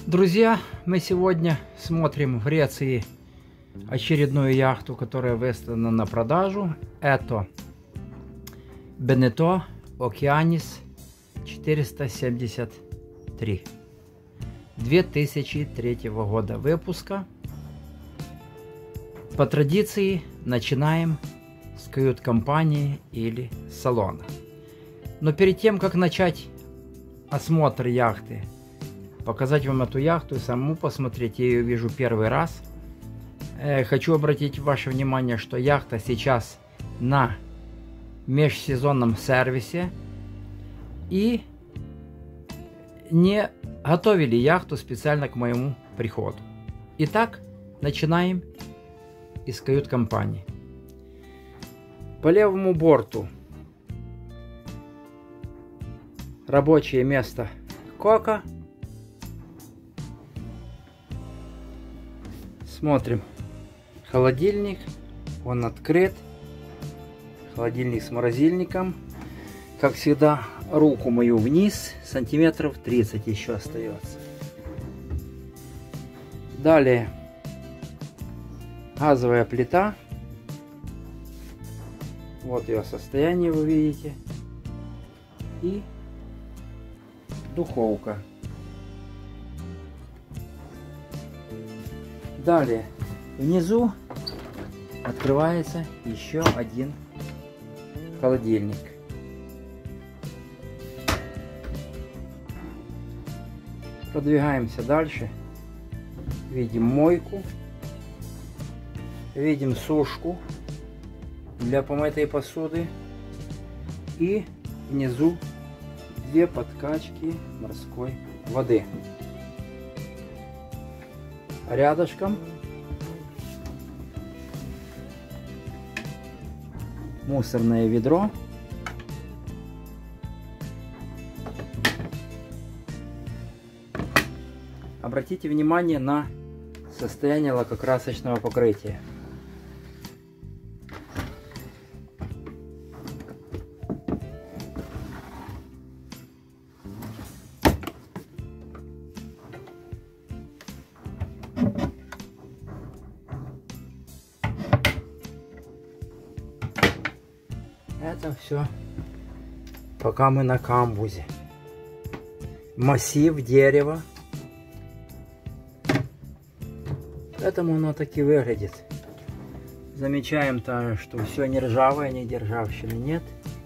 Друзья, мы сегодня смотрим в Греции очередную яхту, которая выставлена на продажу. Это Beneteau Okeanis 473 2003 года выпуска. По традиции начинаем с кают-компании или салона. Но перед тем, как начать осмотр яхты, показать вам эту яхту и саму посмотреть, я ее вижу первый раз, хочу обратить ваше внимание, что яхта сейчас на межсезонном сервисе и не готовили яхту специально к моему приходу. Итак, начинаем из кают-компании. По левому борту рабочее место кока. Смотрим. Холодильник. Он открыт. Холодильник с морозильником. Как всегда, руку мою вниз. Сантиметров 30 еще остается. Далее. Газовая плита. Вот ее состояние, вы видите. И духовка. Далее, внизу открывается еще один холодильник. Продвигаемся дальше. Видим мойку. Видим сушку для помытой посуды. И внизу две подкачки морской воды. Рядышком мусорное ведро. Обратите внимание на состояние лакокрасочного покрытия. Это все пока мы на камбузе. Массив дерева. Поэтому оно так и выглядит. Замечаем также, что все не ржавое, ни державщины нет.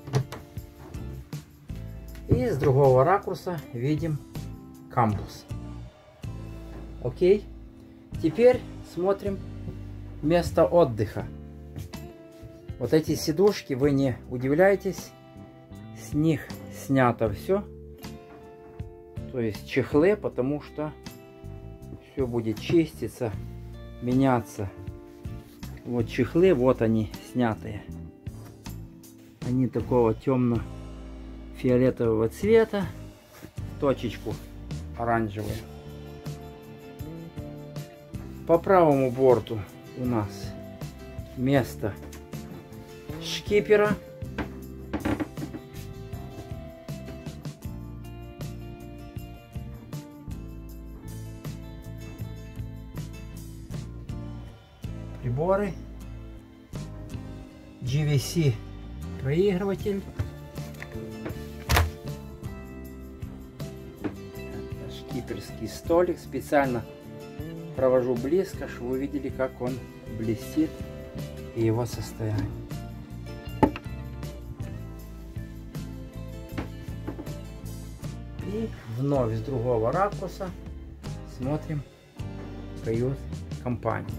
И с другого ракурса видим камбуз. Окей. Теперь смотрим место отдыха. Вот эти сидушки, вы не удивляйтесь, с них снято все. То есть чехлы, потому что все будет чиститься, меняться. Вот чехлы, вот они снятые. Они такого темно-фиолетового цвета, точечку оранжевую. По правому борту у нас место шкипера. Приборы. GVC проигрыватель. Это шкиперский столик. Специально провожу близко, чтобы вы видели, как он блестит и его состояние. И вновь с другого ракурса смотрим кают-компанию.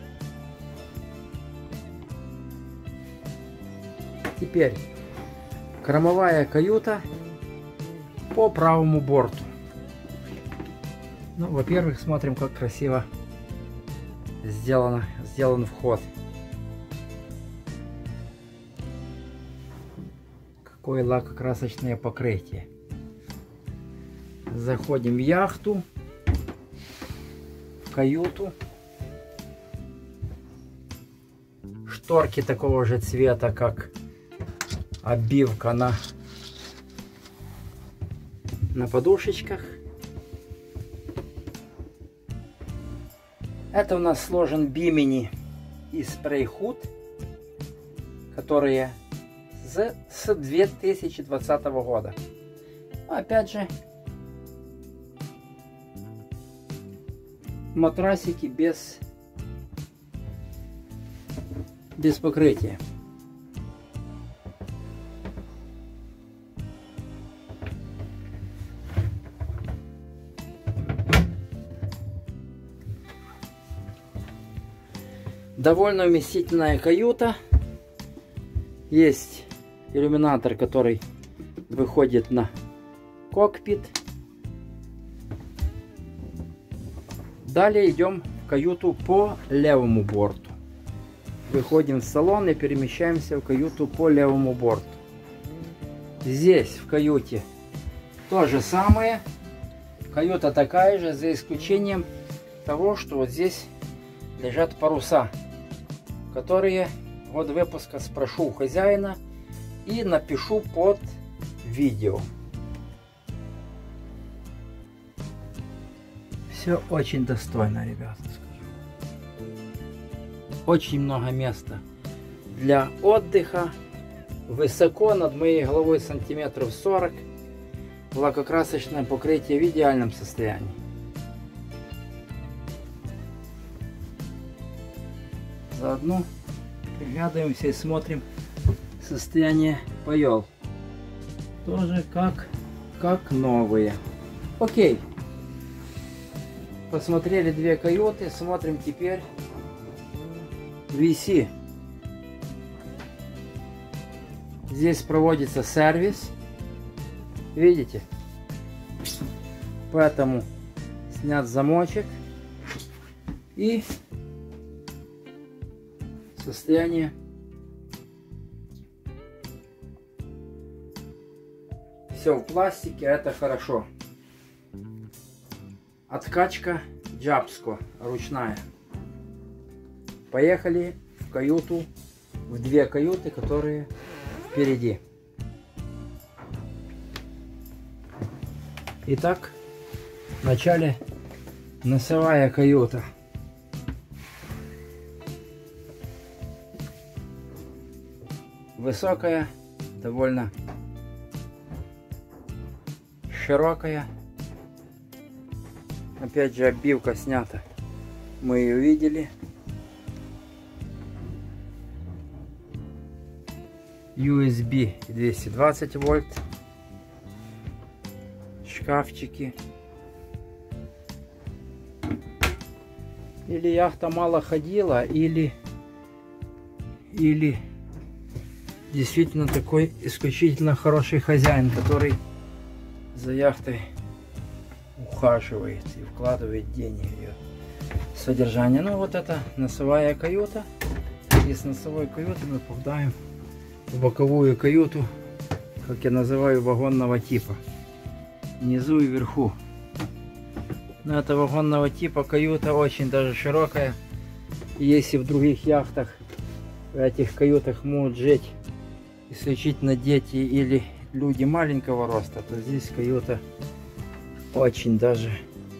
Теперь кормовая каюта по правому борту. Ну, во-первых, смотрим, как красиво сделан вход. Какое лакокрасочное покрытие. Заходим в яхту, в каюту. Шторки такого же цвета, как обивка на подушечках. Это у нас сложен бимени и спрей-худ, которые с 2020 года. Опять же, матрасики без покрытия. Довольно вместительная каюта. Есть иллюминатор, который выходит на кокпит. Далее идем в каюту по левому борту. Выходим в салон и перемещаемся в каюту по левому борту. Здесь в каюте то же самое. Каюта такая же, за исключением того, что вот здесь лежат паруса, которые год выпуска спрошу у хозяина и напишу под видео. Все очень достойно, ребята, скажу. Очень много места для отдыха. Высоко над моей головой сантиметров 40. Лакокрасочное покрытие в идеальном состоянии. Заодно приглядываемся и смотрим состояние паёл. Тоже как новые. Окей. Посмотрели две каюты. Смотрим теперь VC. Здесь проводится сервис. Видите? Поэтому снят замочек. И состояние все в пластике, это хорошо. Откачка Джабско ручная. Поехали в каюту, в две каюты, которые впереди. Итак, в начале носовая каюта. Высокая, довольно широкая. Опять же, обивка снята. Мы ее видели. USB 220 вольт. Шкафчики. Или яхта мало ходила, или действительно такой исключительно хороший хозяин, который за яхтой ухаживает и вкладывает деньги в ее содержание. Ну вот это носовая каюта. И с носовой каюты мы попадаем в боковую каюту, как я называю, вагонного типа. Внизу и вверху. Но это вагонного типа каюта очень даже широкая. И если в других яхтах, в этих каютах могут жить исключительно дети или люди маленького роста, то здесь каюта очень даже.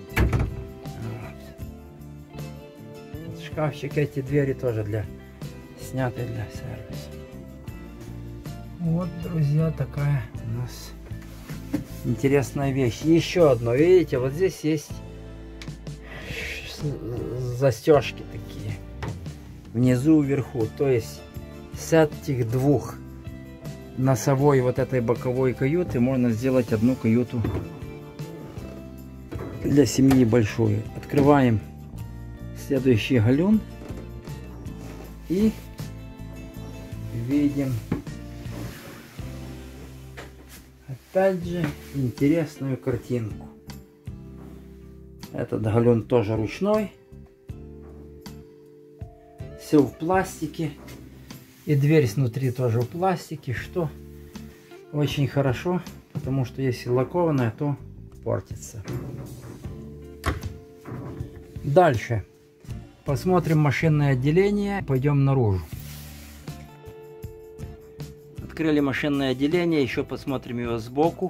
Вот шкафчик, эти двери тоже сняты для сервиса. Вот, друзья, такая у нас интересная вещь. Еще одно, видите, вот здесь есть застежки такие внизу и вверху. То есть с этих двух носовой вот этой боковой каюты можно сделать одну каюту для семьи большую. Открываем следующий галюн и видим опять же интересную картинку. Этот галюн тоже ручной. Все в пластике. И дверь снутри тоже в пластике, что очень хорошо, потому что если лакованная, то портится. Дальше. Посмотрим машинное отделение. Пойдем наружу. Открыли машинное отделение. Еще посмотрим его сбоку.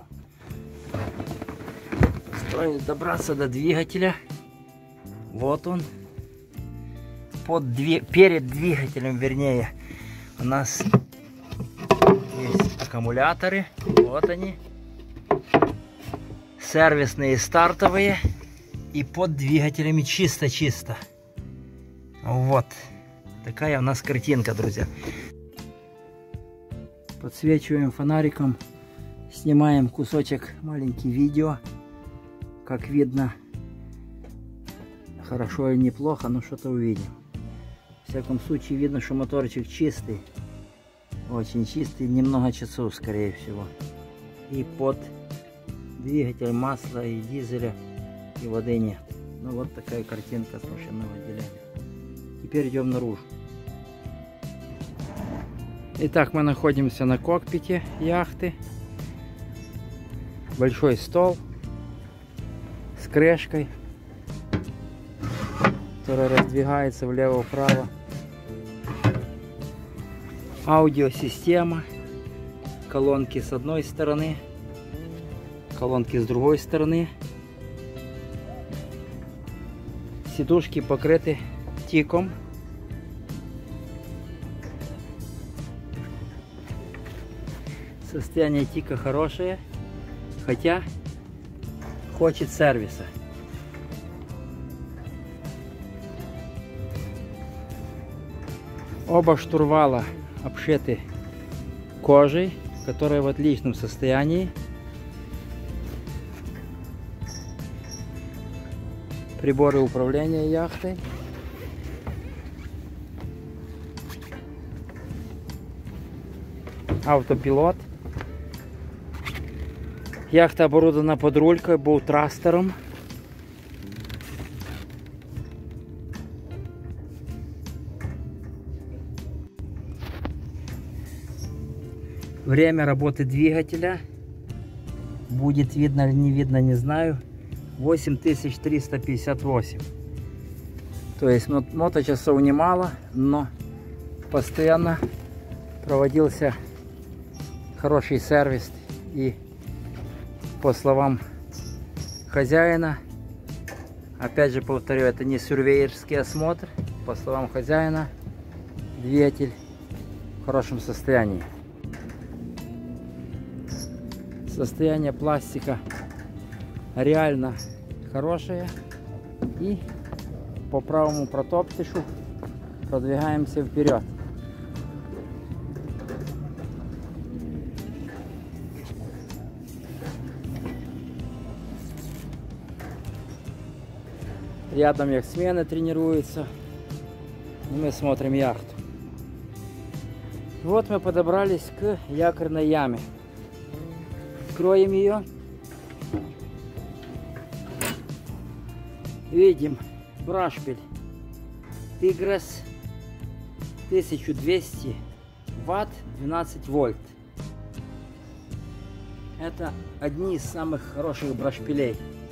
Стоит добраться до двигателя. Вот он. перед двигателем, вернее, у нас есть аккумуляторы. Вот они. Сервисные, стартовые. И под двигателями чисто-чисто. Вот. Такая у нас картинка, друзья. Подсвечиваем фонариком. Снимаем кусочек, маленький видео. Как видно, хорошо и неплохо, но что-то увидим. В всяком случае, видно, что моторчик чистый. Очень чистый, немного часов, скорее всего. И под двигатель масла и дизеля, и воды нет. Ну вот такая картинка с машинного отделения. Теперь идем наружу. Итак, мы находимся на кокпите яхты. Большой стол с крышкой, которая раздвигается влево-вправо. Аудиосистема. Колонки с одной стороны, колонки с другой стороны. Сидушки покрыты тиком. Состояние тика хорошее, хотя хочет сервиса. Оба штурвала обшиты кожей, которая в отличном состоянии. Приборы управления яхтой. Автопилот. Яхта оборудована под рулькой, боутрастером. Время работы двигателя будет видно или не видно, не знаю. 8358. То есть моточасов немало, но постоянно проводился хороший сервис. И по словам хозяина, опять же повторю, это не сюрвеерский осмотр, по словам хозяина, двигатель в хорошем состоянии. Состояние пластика реально хорошее. И по правому протоптишу продвигаемся вперед. Рядом яхтсмены тренируются. И мы смотрим яхту. Вот мы подобрались к якорной яме. Откроем ее. Видим брашпиль Tigres 1200 ватт, 12 вольт. Это одни из самых хороших брашпилей.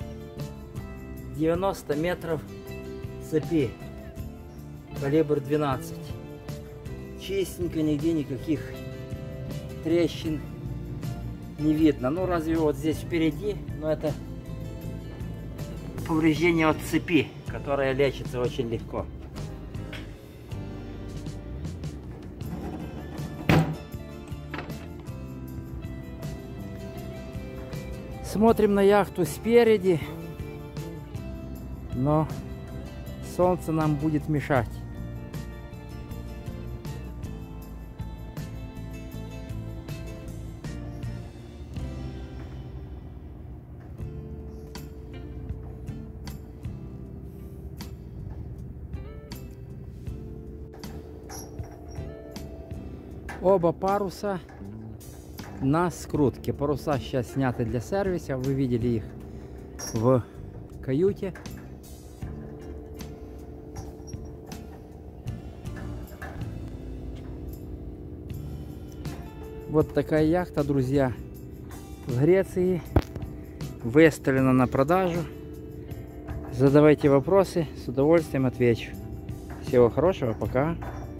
90 метров цепи, калибр 12. Чистенько, нигде никаких трещин не видно. Ну разве вот здесь впереди, но это повреждение от цепи, которая лечится очень легко. Смотрим на яхту спереди, но солнце нам будет мешать. Оба паруса на скрутке. Паруса сейчас сняты для сервиса. Вы видели их в каюте. Вот такая яхта, друзья, в Греции. Выставлена на продажу. Задавайте вопросы, с удовольствием отвечу. Всего хорошего, пока.